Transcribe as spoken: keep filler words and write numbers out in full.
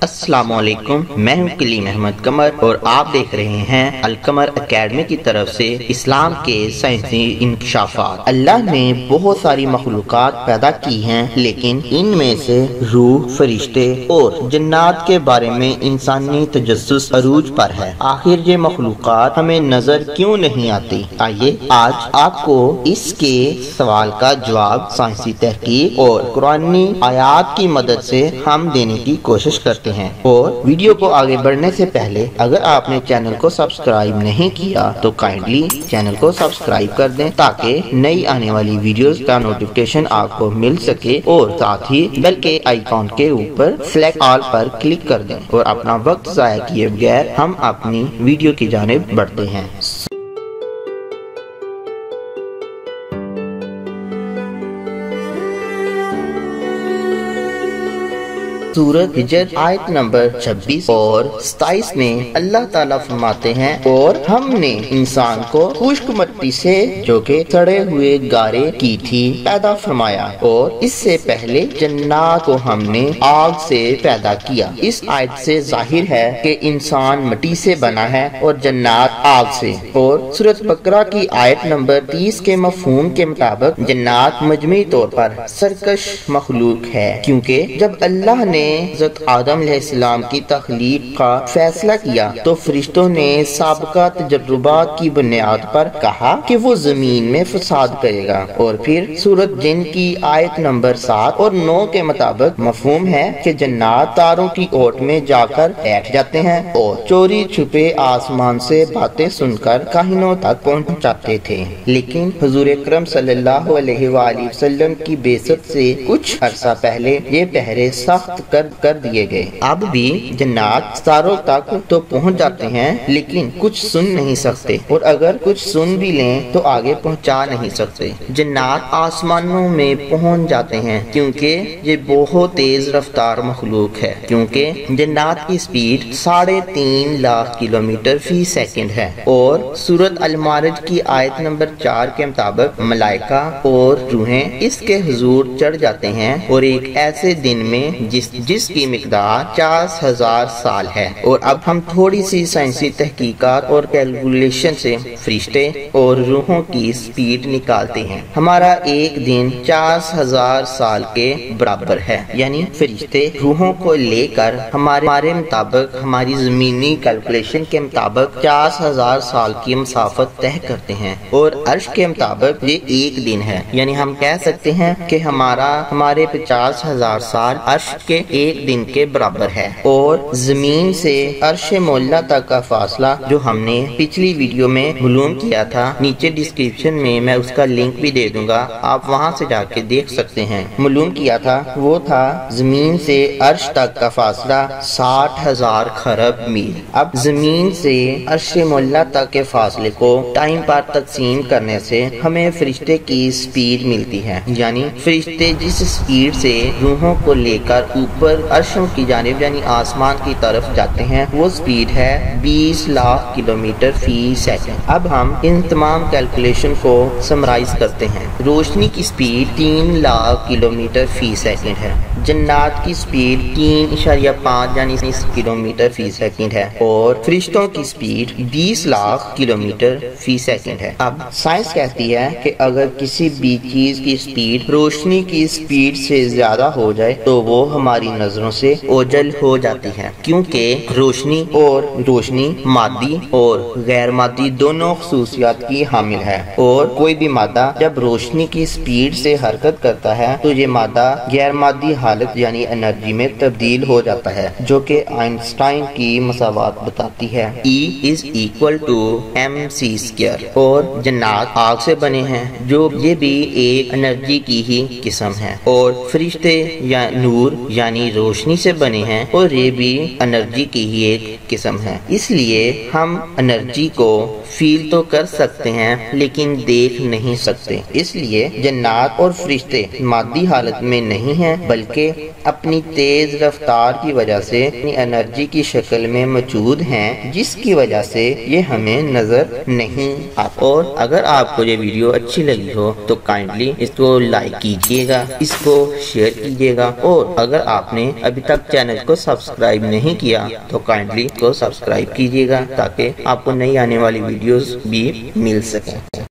अस्सलाम वालेकुम, मैं हूं कलीम अहमद कमर और आप देख रहे हैं अलकमर एकेडमी की तरफ से इस्लाम के साइंसी इंकशाफात। अल्लाह ने बहुत सारी मखलूकात पैदा की हैं, लेकिन इनमें से रूह, फरिश्ते और जन्नात के बारे में इंसानी तजस्सुस अरूज पर है। आखिर ये मखलूकात हमें नजर क्यों नहीं आती? आइए आज आपको इसके सवाल का जवाब साइंसी तहकीक और कुरानी आयात की मदद से हम देने की कोशिश करते हैं। और वीडियो को आगे बढ़ने से पहले अगर आपने चैनल को सब्सक्राइब नहीं किया तो काइंडली चैनल को सब्सक्राइब कर दें, ताकि नई आने वाली वीडियोस का नोटिफिकेशन आपको मिल सके। और साथ ही बेल के आइकॉन के ऊपर सेलेक्ट ऑल पर क्लिक कर दें और अपना वक्त जाया किए बगैर हम अपनी वीडियो की जानिब बढ़ते हैं। सूरत हिजर आयत नंबर छब्बीस और सताईस में अल्लाह ताला फरमाते हैं, और हमने इंसान को खुश्क मिट्टी से जो के सड़े हुए गारे की थी पैदा फरमाया, और इससे पहले जन्नात को हमने आग से पैदा किया। इस आयत से जाहिर है कि इंसान मिट्टी से बना है और जन्नात आग से। और सूरत बकरा की आयत नंबर तीस के मफहूम के मुताबिक जन्नात मजमूई तौर पर सरकश मखलूक है, क्योंकि जब अल्लाह ने हज़रत आदम अलैहिस्सलाम की तख्लीक का फैसला किया तो फरिश्तों ने साबका तजुर्बात की बुनियाद पर कहा कि वो जमीन में फसाद करेगा। और फिर सूरत जिन की आयत नंबर सात और नौ के मुताबिक मफहूम है कि जन्नात तारों की ओट में जाकर बैठ जाते हैं और चोरी छुपे आसमान से बातें सुनकर काहिनों तक पहुंचाते थे। लेकिन हुजूर अकरम सल्लल्लाहु अलैहि वसल्लम की बेइज्जत से कुछ अरसा पहले ये पहरे सख्त कर कर दिए गए। अब भी जन्नात तारों तक तो पहुंच जाते हैं, लेकिन कुछ सुन नहीं सकते, और अगर कुछ सुन भी लें तो आगे पहुंचा नहीं सकते। जन्नात आसमानों में पहुंच जाते हैं क्योंकि ये बहुत तेज रफ्तार मखलूक है, क्योंकि जन्नात की स्पीड साढ़े तीन लाख किलोमीटर फी सेकंड है। और सूरत अल मारिज की आयत नंबर चार के मुताबिक मलाइका और रूहें इसके हुजूर चढ़ जाते हैं, और एक ऐसे दिन में जिस जिसकी मिकदार पचास हजार साल है। और अब हम थोड़ी सी साइंसी तहकीकात और कैलकुलेशन से फरिश्ते और रूहों की स्पीड निकालते हैं। हमारा एक दिन पचास हजार साल के बराबर है, यानी फरिश्ते रूहों को लेकर हमारे हमारे मुताबिक हमारी जमीनी कैलकुलेशन के मुताबिक पचास हजार साल की मुसाफत तय करते हैं। और अर्श के मुताबिक ये एक दिन है, यानी हम कह सकते हैं कि हमारा हमारे पचास हजार साल अर्श के एक दिन के बराबर है। और जमीन से अर्श मौला तक का फासला जो हमने पिछली वीडियो में मालूम किया था, नीचे डिस्क्रिप्शन में मैं उसका लिंक भी दे दूंगा, आप वहां से जाके देख सकते हैं। मालूम किया था वो था जमीन से अर्श तक का फासला साठ हजार खरब मील। अब जमीन से अर्श मौला तक के फासले को टाइम पर तकसीम करने से हमें फरिश्ते की स्पीड मिलती है, यानी फरिश्ते जिस स्पीड से रूहों को लेकर ऊपर अर्शों की जानिब यानी आसमान की तरफ जाते हैं, वो स्पीड है बीस लाख किलोमीटर फी सेकंड। अब हम इन तमाम कैलकुलेशन को समराइज करते हैं। रोशनी की स्पीड तीन लाख किलोमीटर फी सेकंड है, जन्नात की स्पीड तीन इशारिया पाँच यानी किलोमीटर फी सेकंड है, और फरिश्तों की स्पीड बीस लाख किलोमीटर फी सेकंड है। अब साइंस कहती है कि अगर किसी भी चीज की स्पीड रोशनी की स्पीड से ज्यादा हो जाए तो वो हमारी नजरों से ओझल हो जाती है, क्योंकि रोशनी और रोशनी मादी और गैर मादी दोनों खसूसियात की हामिल है। और कोई भी मादा जब रोशनी की स्पीड से हरकत करता है तो ये मादा गैर मादी हालत यानी एनर्जी में तब्दील हो जाता है, जो कि आइंस्टाइन की मसावात बताती है, E is equal to M C square. और जन्नात आग से बने हैं, जो ये भी एक एनर्जी की ही किस्म है। और फरिश्ते या नूर यानी रोशनी से बने हैं, और ये भी एनर्जी की ही एक किस्म है। इसलिए हम एनर्जी को फील तो कर सकते हैं लेकिन देख नहीं सकते। इसलिए जन्नात और फरिश्ते मादी हालत में नहीं हैं, बल्कि अपनी तेज रफ्तार की वजह से अपनी एनर्जी की शक्ल में मौजूद हैं, जिसकी वजह से ये हमें नजर नहीं आते। और अगर आपको ये वीडियो अच्छी लगी हो तो काइंडली इसको लाइक कीजिएगा, इसको शेयर कीजिएगा, और अगर आप آپ نے ابھی تک چینل کو سبسکرائب نہیں کیا تو کائنڈلی کو سبسکرائب کیجیے گا تاکہ آپ کو نئی آنے والی ویڈیوز بھی مل سکیں۔